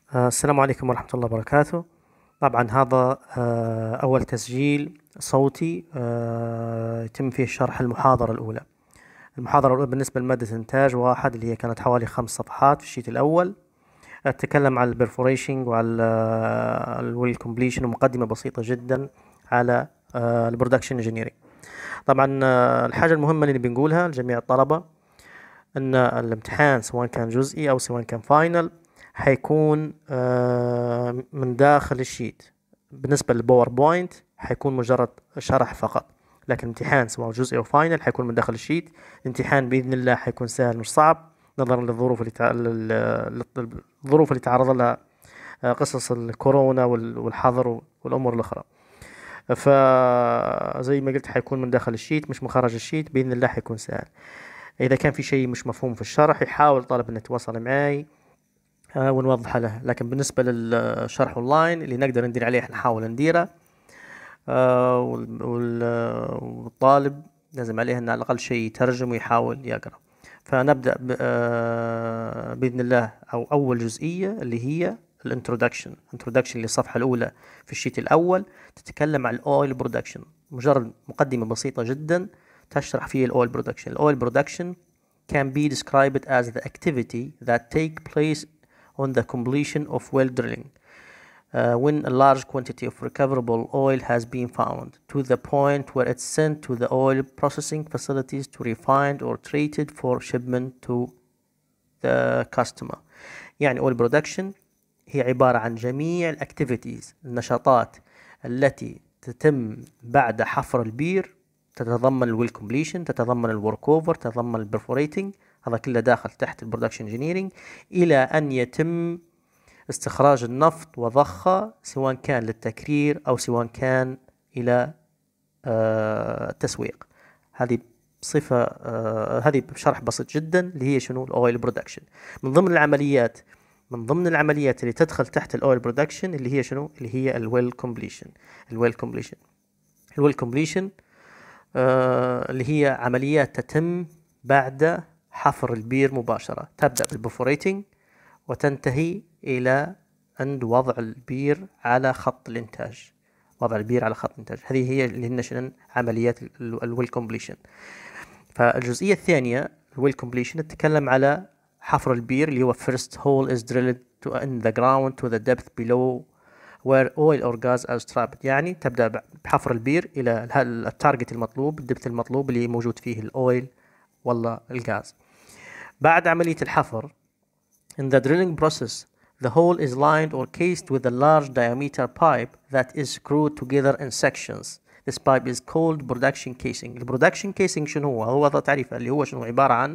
السلام عليكم ورحمة الله وبركاته. طبعا هذا أول تسجيل صوتي يتم فيه شرح المحاضرة الأولى. المحاضرة الأولى بالنسبة لمادة إنتاج واحد اللي هي كانت حوالي 5 صفحات في الشيت الأول. أتكلم عن البرفوريشنج وعلى الكومبليشن ومقدمة بسيطة جدا على البرودكشن انجينيرنج. طبعا الحاجة المهمة اللي بنقولها لجميع الطلبة ان الامتحان سواء كان جزئي او سواء كان فاينل حيكون من داخل الشيت. بالنسبة للباوربوينت حيكون مجرد شرح فقط، لكن الامتحان سواء جزئي او فاينل حيكون من داخل الشيت. الامتحان باذن الله حيكون سهل مش صعب، نظرا للظروف الظروف اللي تعرض لها قصص الكورونا والحظر والامور الاخرى. فزي ما قلت حيكون من داخل الشيت مش من خارج الشيت، باذن الله حيكون سهل. إذا كان في شيء مش مفهوم في الشرح يحاول الطالب إنه يتواصل معي ونوضح له. لكن بالنسبة للشرح أونلاين اللي نقدر ندير عليه نحاول نديره. والطالب لازم عليه إنه على الأقل شيء يترجم ويحاول يقرأ. فنبدأ بإذن الله أول جزئية اللي هي الانترودكشن اللي الصفحة الأولى في الشيت الأول تتكلم عن الأويل برودكشن. مجرد مقدمة بسيطة جدا تشرح فيه الأويل برودكشن. الأويل برودكشن can be described as the activity that take place on the completion of well drilling when a large quantity of recoverable oil has been found to the point where it's sent to the oil processing facilities to refined or treated for shipment to the customer. يعني oil production هي عبارة عن جميع الactivities النشاطات التي تتم بعد حفر البير، تتضمن الويل كومبليشن، تتضمن الورك اوفر، تتضمن البرفوريتنج، هذا كله داخل تحت البرودكشن انجينيرنج، الى ان يتم استخراج النفط وضخه سواء كان للتكرير او سواء كان الى التسويق. هذه بصفه هذه بشرح بسيط جدا اللي هي شنو الاويل برودكشن. من ضمن العمليات اللي تدخل تحت الاويل برودكشن اللي هي شنو؟ اللي هي الويل كومبليشن. الويل كومبليشن اللي هي عمليات تتم بعد حفر البير مباشرة، تبدأ بالبرفوريتنج وتنتهي إلى عند وضع البير على خط الإنتاج. هذه هي اللي هي عمليات الويل كومبليشن. فالجزئية الثانية الويل كومبليشن تتكلم على حفر البير اللي هو first hole is drilled in the ground to the depth below where oil or gas are trapped. يعني تبدأ بحفر البير إلى التارجت المطلوب، الدبث المطلوب اللي موجود فيه الأويل ولا الغاز. بعد عملية الحفر in the drilling process the hole is lined or cased with a large diameter pipe that is screwed together in sections. This pipe is called production casing. البرودكشن casing شنو هو تعريفه اللي هو شنو؟ عبارة عن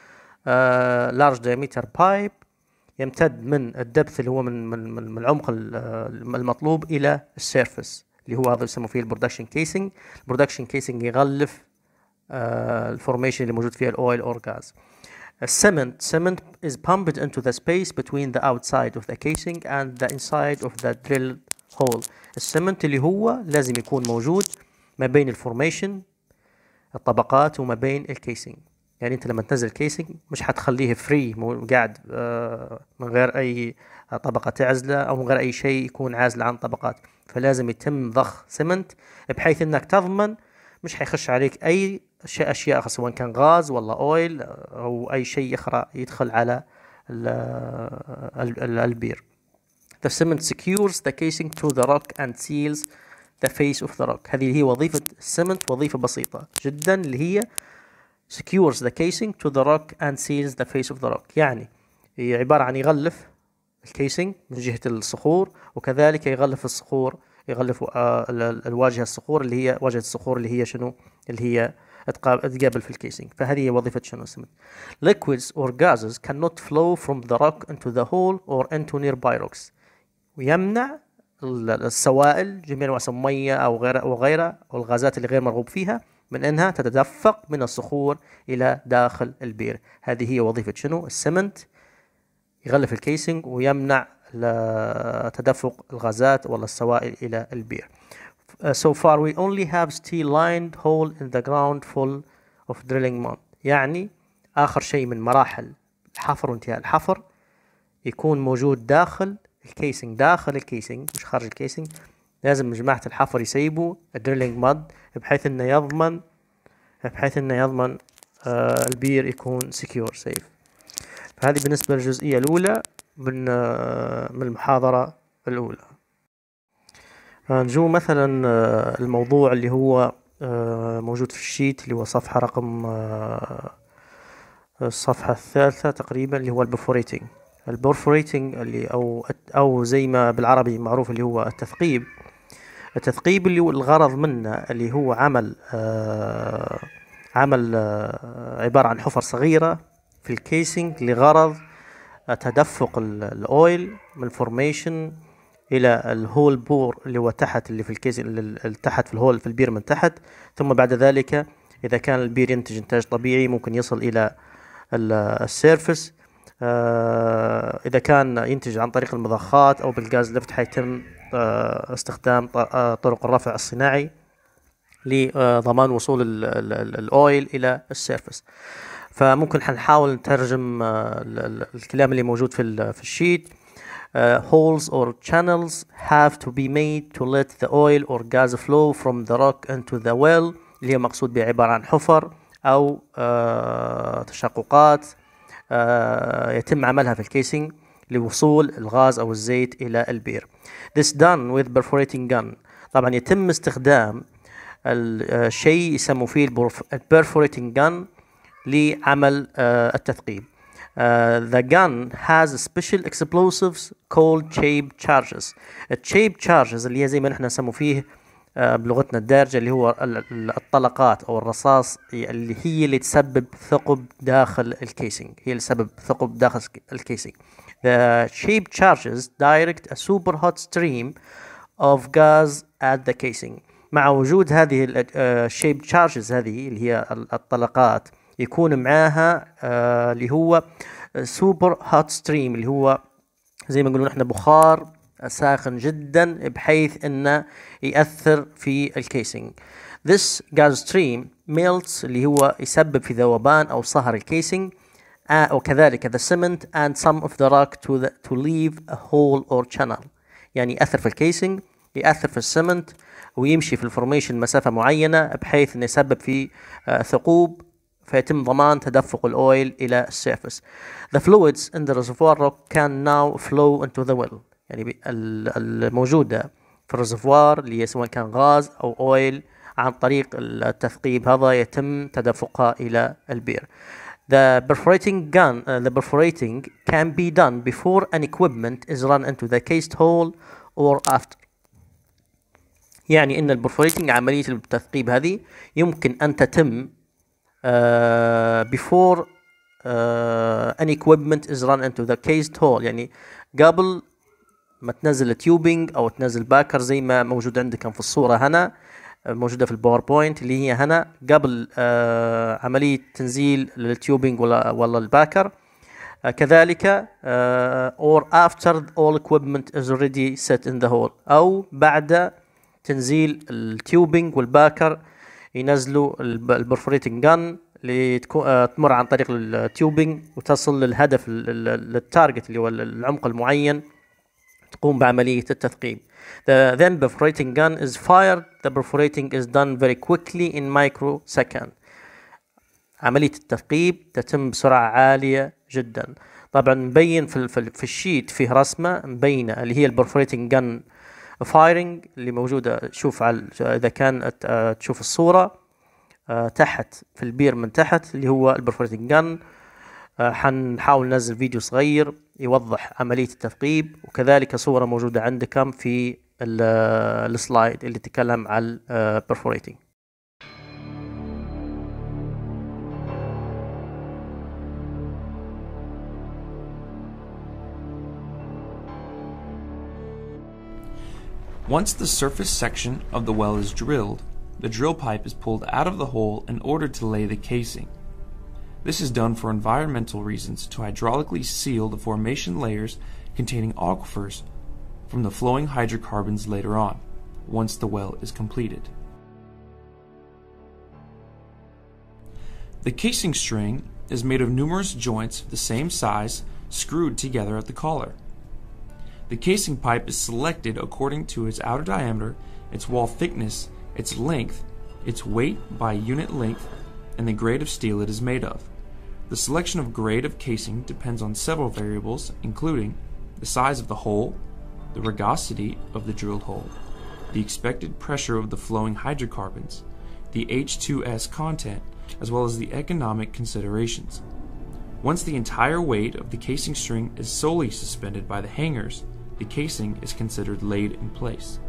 large diameter pipe يمتد من الدبث اللي هو من العمق المطلوب الى السيرفس، اللي هو هذا يسمى فيه البرودكشن كيسنج. البرودكشن كيسنج يغلف الفورميشن اللي موجود فيها الاويل اور غاز. Cement is pumped into the space between the outside of the casing and the inside of the drill hole. السمنت اللي هو لازم يكون موجود ما بين الفورميشن الطبقات وما بين الكيسنج. يعني انت لما تنزل كيسنج مش حتخليه فري قاعد من غير اي طبقة تعزله او من غير اي شيء يكون عازل عن طبقات، فلازم يتم ضخ سمنت بحيث انك تضمن مش حيخش عليك اي اشياء سواء كان غاز ولا اويل او اي شيء اخرى يدخل على البير. The cement secures the casing to the rock and seals the face of the rock. هذه هي وظيفة السمنت، وظيفة بسيطة جدا اللي هي secures the casing to the rock and seals the face of the rock. يعني هي عبارة عن يغلف الكيسنج من جهة الصخور، وكذلك يغلف الصخور، يغلف الواجهة الصخور اللي هي واجهة الصخور اللي هي شنو؟ اللي هي تقابل في الكيسنج. فهذه هي وظيفة شنو السمنت. Liquids or gases cannot flow from the rock into the hole or into nearby rocks. ويمنع السوائل جميع انواع المية او غيرها او الغازات اللي غير مرغوب فيها من انها تتدفق من الصخور الى داخل البير. هذه هي وظيفة شنو؟ السمنت يغلف الكيسنج ويمنع تدفق الغازات ولا السوائل الى البير. So far we only have steel lined hole in the ground full of drilling mud. يعني آخر شيء من مراحل الحفر وانتهاء الحفر يكون موجود داخل الكيسنج داخل الكيسنج مش خارج الكيسنج، لازم جماعة الحفر يسيبوا الدريلينج ماد بحيث انه يضمن البير يكون سكيور سيف. فهذه بالنسبة للجزئية الأولى من المحاضرة الأولى. نجو مثلا الموضوع اللي هو موجود في الشيت، اللي هو صفحة رقم الصفحة الثالثة تقريبا، اللي هو البرفوريتنج. البرفوريتنج اللي أو زي ما بالعربي معروف اللي هو التثقيب. التثقيب اللي هو الغرض منه اللي هو عمل عبارة عن حفر صغيرة في الكيسنج لغرض تدفق الأويل من الفورميشن إلى الهول بور اللي هو تحت، اللي في الكيسنج اللي تحت في الهول في البير من تحت. ثم بعد ذلك إذا كان البير ينتج إنتاج طبيعي ممكن يصل إلى السيرفس. إذا كان ينتج عن طريق المضخات أو بالغاز ليفت حيتم استخدام طرق الرفع الصناعي لضمان وصول الأويل إلى السيرفس. فممكن حنحاول نترجم الكلام اللي موجود في الشيت. Holes or channels have to be made to let the oil or gas flow from the rock into the well، اللي هي مقصود بها عبارة عن حفر أو تشققات يتم عملها في الكيسنج لوصول الغاز أو الزيت إلى البير. This done with perforating gun. طبعا يتم استخدام الشيء يسموا فيه perforating gun لعمل التثقيب. The gun has special explosives called shape charges. الشيب charges اللي هي زي ما نحن نسمو فيه بلغتنا الدارجة اللي هو الطلقات أو الرصاص، اللي هي اللي تسبب ثقب داخل الكيسنج، هي اللي تسبب ثقب داخل الكيسنج. The shape charges direct a super hot stream of gas at the casing. مع وجود هذه الشيب charges هذه اللي هي الطلقات يكون معاها اللي هو super hot stream، اللي هو زي ما نقولون احنا بخار ساخن جدا بحيث انه يأثر في الكيسنج. This gas stream melts اللي هو يسبب في ذوبان او صهر الكيسنج، وكذلك the cement and some of the rock to leave a hole or channel. يعني يأثر في الكيسنج، يأثر في السمنت، ويمشي في الفورميشن مسافة معينة بحيث انه يسبب في ثقوب، فيتم ضمان تدفق الأويل إلى السيرفس. The fluids in the reservoir rock can now flow into the well. يعني الموجودة في الريزرفوار اللي سواء كان غاز أو أويل عن طريق التثقيب هذا يتم تدفقها إلى البير. The perforating can be done before an equipment is run into the cased hole or after. يعني إن البرفوريتنج عملية التثقيب هذه يمكن أن تتم before an equipment is run into the cased hole، يعني قبل ما تنزل تيوبينج او تنزل باكر زي ما موجود عندكم في الصورة هنا موجودة في الباوربوينت اللي هي هنا، قبل عملية تنزيل التيوبينج ولا الباكر. كذلك or after all equipment is already set in the hole، او بعد تنزيل التيوبينج والباكر ينزلوا البرفوريتنج جان اللي تمر عن طريق التيوبينج وتصل للهدف للتارجت اللي هو العمق المعين تقوم بعملية التثقيب. Then perforating gun is fired. The perforating is done very quickly in microsecond. عملية التثقيب تتم بسرعة عالية جدا. طبعا مبين في الشيت فيه رسمة مبينة اللي هي البرفوريتنج جن فايرنج اللي موجودة. شوف إذا كان تشوف الصورة تحت في البير من تحت اللي هو البرفوريتنج جن. حنحاول ننزل فيديو صغير يوضح عملية التثقيب، وكذلك صورة موجودة عندكم في السلايد اللي تتكلم عن perforating. Once the surface section of the well is drilled, the drill pipe is pulled out of the hole in order to lay the casing. This is done for environmental reasons to hydraulically seal the formation layers containing aquifers from the flowing hydrocarbons later on, once the well is completed. The casing string is made of numerous joints of the same size screwed together at the collar. The casing pipe is selected according to its outer diameter, its wall thickness, its length, its weight by unit length, and the grade of steel it is made of. The selection of grade of casing depends on several variables, including the size of the hole, the rugosity of the drilled hole, the expected pressure of the flowing hydrocarbons, the H2S content, as well as the economic considerations. Once the entire weight of the casing string is solely suspended by the hangers, the casing is considered laid in place.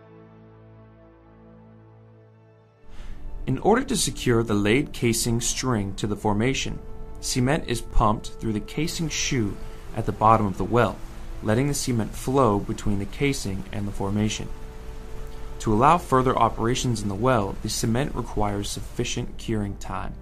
In order to secure the laid casing string to the formation, cement is pumped through the casing shoe at the bottom of the well, letting the cement flow between the casing and the formation. To allow further operations in the well, the cement requires sufficient curing time.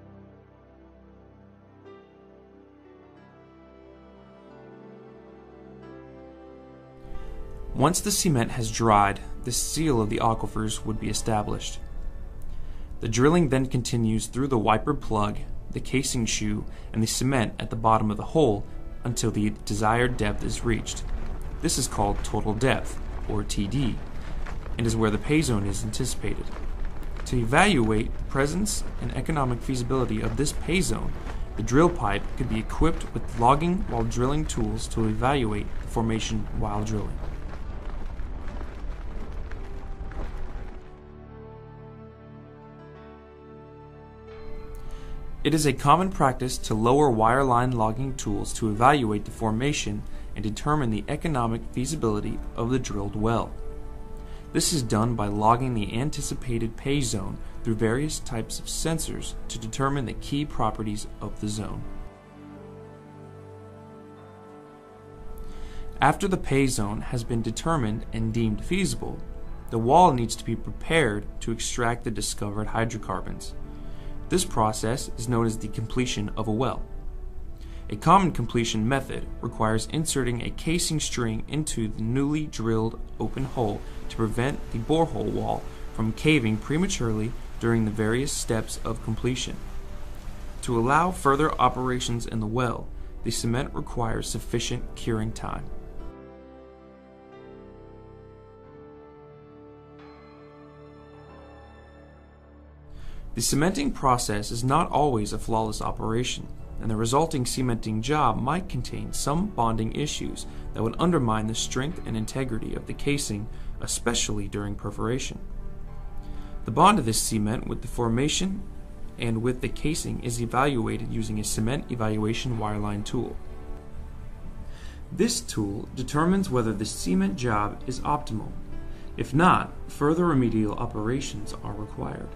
Once the cement has dried, the seal of the aquifers would be established. The drilling then continues through the wiper plug, the casing shoe, and the cement at the bottom of the hole until the desired depth is reached. This is called total depth, or TD, and is where the pay zone is anticipated. To evaluate the presence and economic feasibility of this pay zone, the drill pipe could be equipped with logging while drilling tools to evaluate the formation while drilling. It is a common practice to lower wireline logging tools to evaluate the formation and determine the economic feasibility of the drilled well. This is done by logging the anticipated pay zone through various types of sensors to determine the key properties of the zone. After the pay zone has been determined and deemed feasible, the wall needs to be prepared to extract the discovered hydrocarbons. This process is known as the completion of a well. A common completion method requires inserting a casing string into the newly drilled open hole to prevent the borehole wall from caving prematurely during the various steps of completion. To allow further operations in the well, the cement requires sufficient curing time. The cementing process is not always a flawless operation, and the resulting cementing job might contain some bonding issues that would undermine the strength and integrity of the casing, especially during perforation. The bond of this cement with the formation and with the casing is evaluated using a cement evaluation wireline tool. This tool determines whether the cement job is optimal. If not, further remedial operations are required.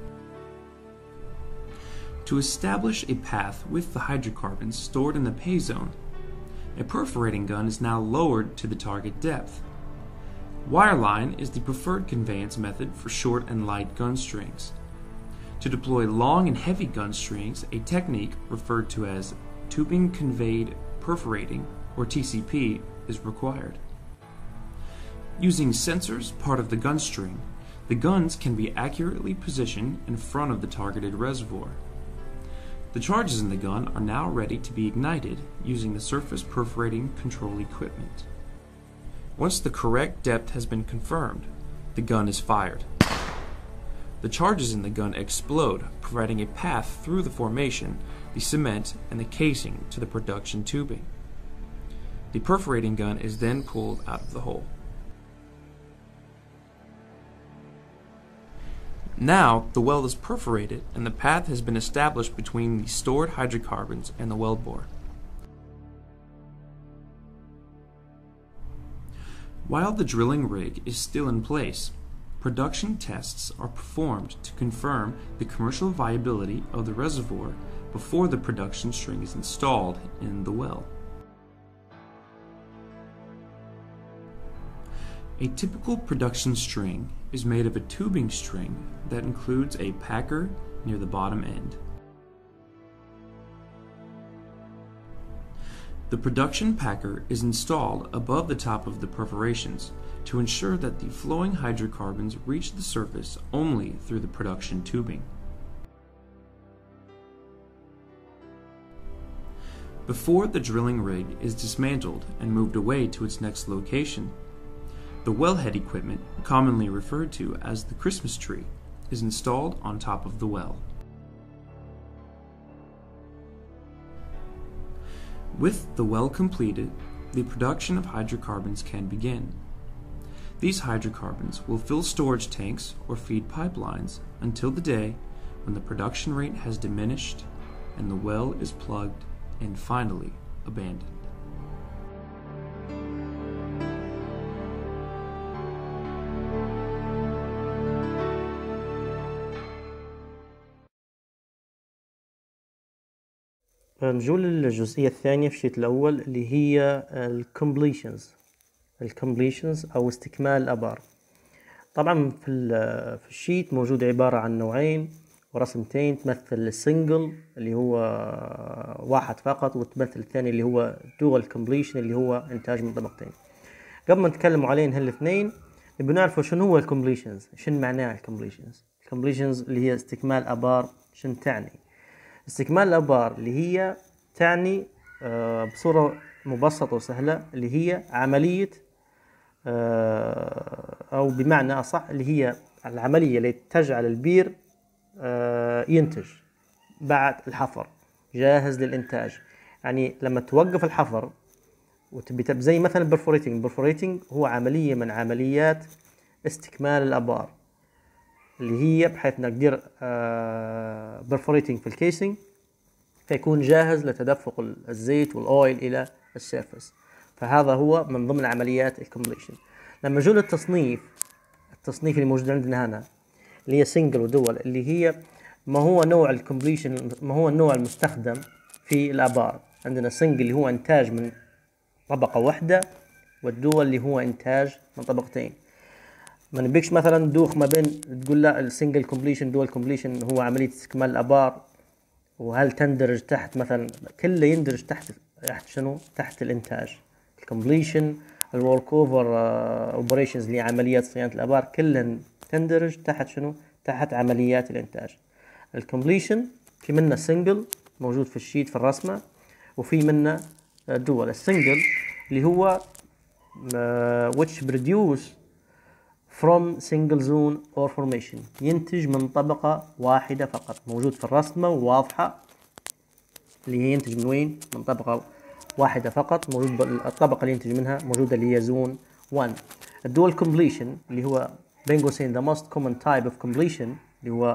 To establish a path with the hydrocarbons stored in the pay zone, a perforating gun is now lowered to the target depth. Wireline is the preferred conveyance method for short and light gun strings. To deploy long and heavy gun strings, a technique referred to as tubing conveyed perforating, or TCP, is required. Using sensors part of the gun string, the guns can be accurately positioned in front of the targeted reservoir. The charges in the gun are now ready to be ignited using the surface perforating control equipment. Once the correct depth has been confirmed, the gun is fired. The charges in the gun explode, providing a path through the formation, the cement, and the casing to the production tubing. The perforating gun is then pulled out of the hole. Now, the well is perforated and the path has been established between the stored hydrocarbons and the well bore. While the drilling rig is still in place, production tests are performed to confirm the commercial viability of the reservoir before the production string is installed in the well. A typical production string is made of a tubing string that includes a packer near the bottom end. The production packer is installed above the top of the perforations to ensure that the flowing hydrocarbons reach the surface only through the production tubing. Before the drilling rig is dismantled and moved away to its next location, the wellhead equipment, commonly referred to as the Christmas tree, is installed on top of the well. With the well completed, the production of hydrocarbons can begin. These hydrocarbons will fill storage tanks or feed pipelines until the day when the production rate has diminished and the well is plugged and finally abandoned. نجول للجزئية الثانية في الشيت الأول اللي هي الكومبليشنز أو استكمال الآبار. طبعا في الشيت موجود عبارة عن نوعين ورسمتين تمثل السنجل اللي هو واحد فقط، وتمثل الثاني اللي هو دوال كومبليشن اللي هو إنتاج من طبقتين. قبل ما نتكلم عليهم هالاثنين نبي نعرفوا شنو هو الكومبليشنز، شنو معناه الكومبليشنز اللي هي استكمال آبار. شنو تعني استكمال الآبار؟ اللي هي تعني بصورة مبسطة وسهلة اللي هي عملية أو بمعنى أصح اللي هي العملية اللي تجعل البير ينتج بعد الحفر جاهز للإنتاج. يعني لما توقف الحفر وتبي زي مثلا البرفوريتنج هو عملية من عمليات استكمال الآبار، اللي هي بحيث نقدر برفوريتنج في الكيسنج فيكون جاهز لتدفق الزيت والأويل إلى السيرفس. فهذا هو من ضمن عمليات الكومبليشن. لما جول التصنيف اللي موجود عندنا هنا اللي هي سنجل ودول، اللي هي ما هو نوع الكومبليشن، ما هو النوع المستخدم في الآبار. عندنا سنجل اللي هو إنتاج من طبقة واحدة، والدول اللي هو إنتاج من طبقتين. ما نبيكش مثلا دوخ ما بين تقول لا السنجل كومبليشن دول كومبليشن هو عملية استكمال الآبار، وهل تندرج تحت مثلا كله يندرج تحت شنو؟ تحت الإنتاج. الكومبليشن الورك اوفر اوبريشنز اللي عمليات صيانة الآبار كلها تندرج تحت شنو؟ تحت عمليات الإنتاج. الكومبليشن في منه سنجل موجود في الشيت في الرسمة، وفي منه دول. السنجل اللي هو which produce from single zone or formation، ينتج من طبقة واحدة فقط. موجود في الرسمة وواضحة اللي هي ينتج من وين؟ من طبقة واحدة فقط. موجود الطبقة اللي ينتج منها موجودة اللي هي زون 1. الدول completion اللي هو بنقوسين the most common type of completion اللي هو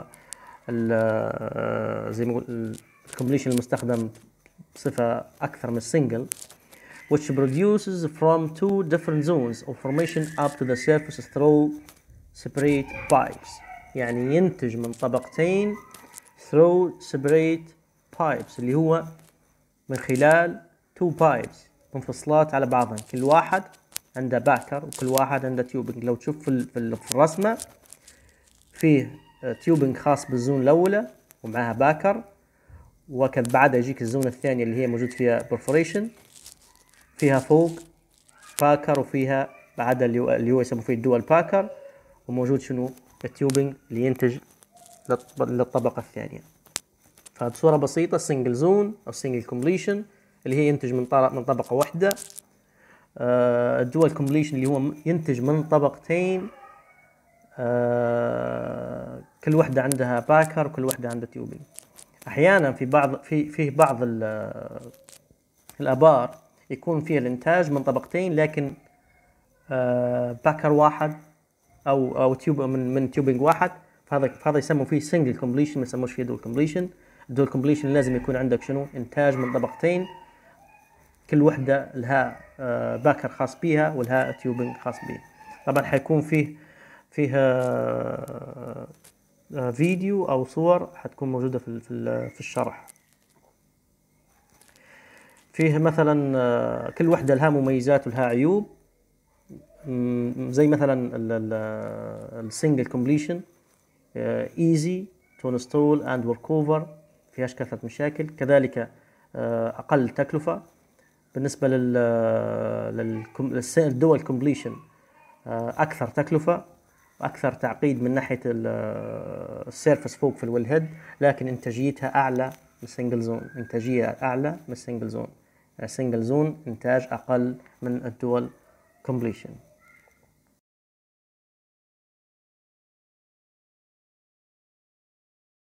زي ما نقول الكومبليشن المستخدم بصفة أكثر من السنجل، which produces from two different zones of formation up to the surface through separate pipes. يعني ينتج من طبقتين through separate pipes اللي هو من خلال two pipes منفصلات على بعضهم، كل واحد عنده باكر وكل واحد عنده تيوبنج. لو تشوف في الرسمة فيه تيوبنج خاص بالزون الأولى ومعها باكر، وكذا بعدها يجيك الزون الثانية اللي هي موجود فيها برفوريشن، فيها فوق باكر وفيها بعدها اللي هو يسموه فيه الدول باكر، وموجود شنو؟ التيوبنج اللي ينتج للطبقة الثانية. فبصورة بسيطة سنجل زون أو سنجل كومبليشن اللي هي ينتج من طبقة واحدة. الدول كومبليشن اللي هو ينتج من طبقتين، كل واحدة عندها باكر وكل واحدة عندها تيوبنج. أحيانا في بعض الآبار يكون فيها الإنتاج من طبقتين لكن باكر واحد أو تيوب من تيوبنج واحد، فهذا يسموا فيه سنجل كومبليشن، ما يسموش فيه دول كومبليشن. الدول كومبليشن لازم يكون عندك شنو؟ إنتاج من طبقتين، كل وحدة لها باكر خاص بيها ولها تيوبنج خاص بيها. طبعا حيكون فيها فيديو أو صور حتكون موجودة في الشرح. فيه مثلا كل وحدة لها مميزات ولها عيوب، زي مثلا السنجل كومبليشن easy to install and work over، فيهاش كثرة مشاكل، كذلك أقل تكلفة. بالنسبة للدول كومبليشن أكثر تكلفة وأكثر تعقيد من ناحية السيرفس فوق في الويل هيد، لكن إنتاجيتها أعلى من single zone، إنتاجية أعلى من single zone. single zone إنتاج أقل من الدول completion.